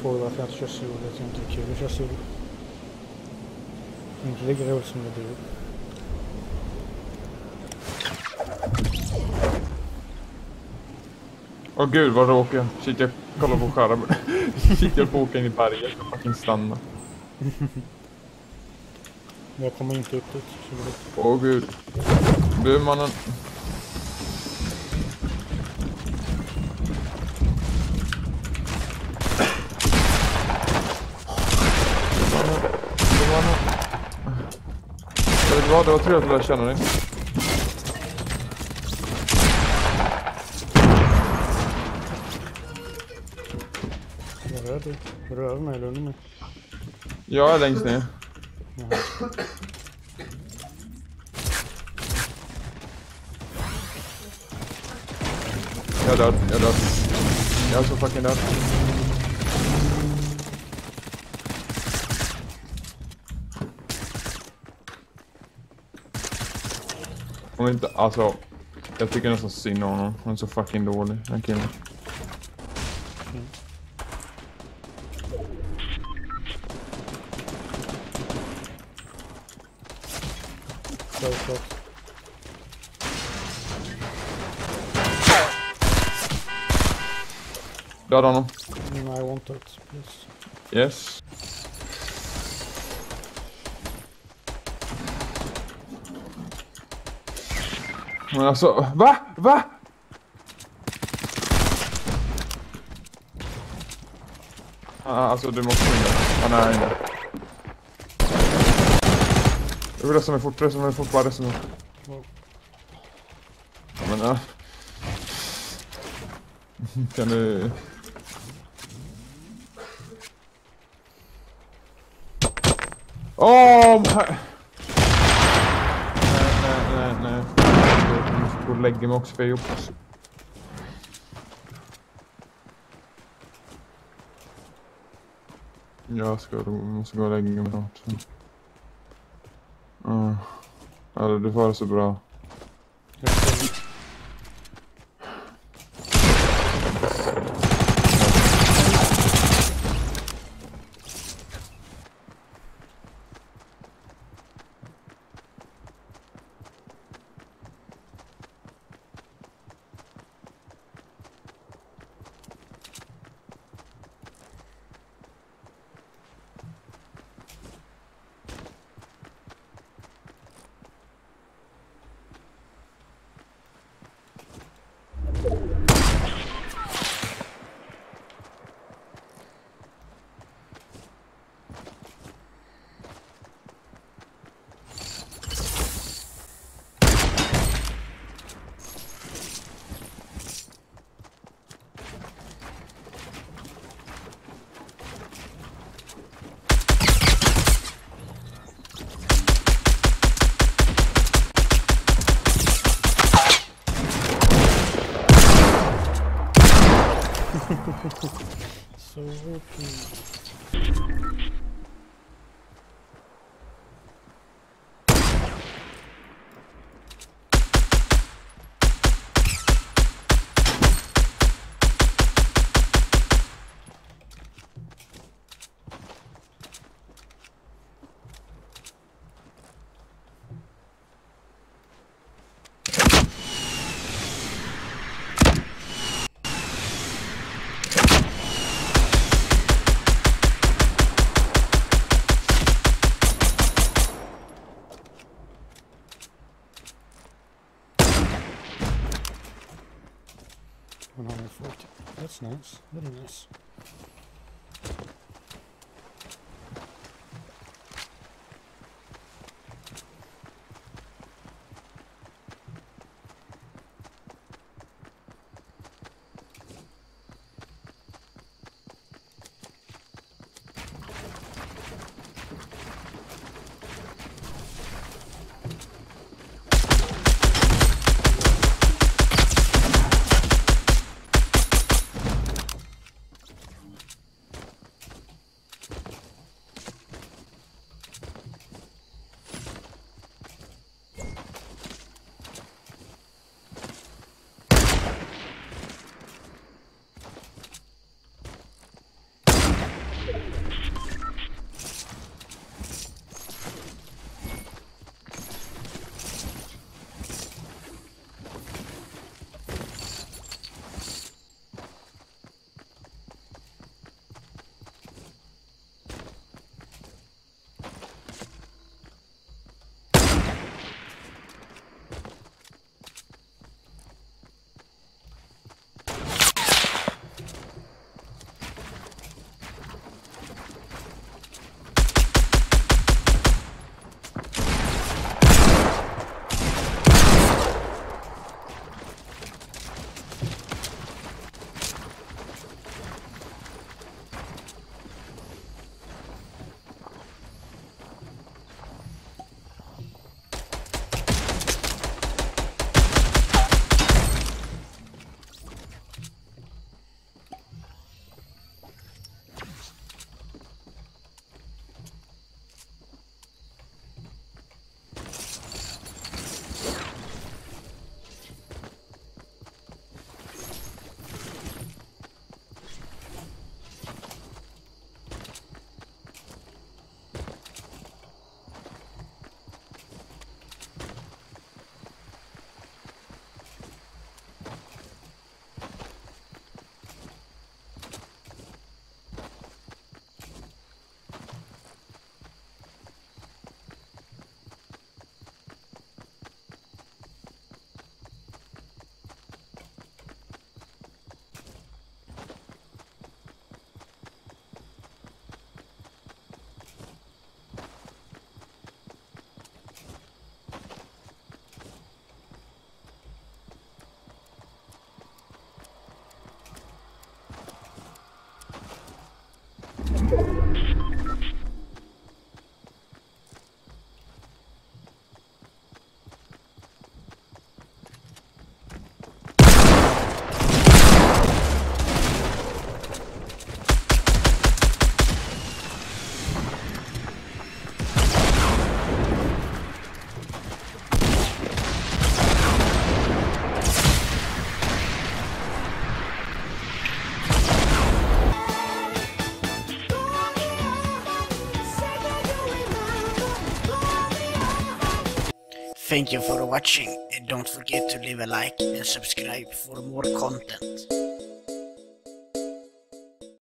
fråga varför jag inte kör solo. Jag tycker inte det är kul att köra solo. Inte lika roligt som det är. Åh gud vad råkig. Shit, jag kollar på skärmen. Shit, jag får åka in i berget och fucking stanna. Jag kommer inte upp dit. Åh gud. Du mannen. Det var trevligt att lära känna dig. Vad är du? Är du över mig eller under mig? Jag är längst ner. Jaha. Jag är död. Jag är så fucking död. Om inte, alltså, jag tycker nästan synd om honom. Han är så fucking dålig, den killen. Självklart. Döda honom. I want it, please. Yes. Men alltså, va? Alltså du måste in där. Han är inne. Jag vill rösta mig fort, bara rösta mig. Ja, men kan du... Nej. Jag måste gå och lägga mig också för jag är upp. Jag måste gå och lägga mig också. Ja, du får det så bra. So okay. That's nice. Very nice. Thank you for watching and don't forget to leave a like and subscribe for more content.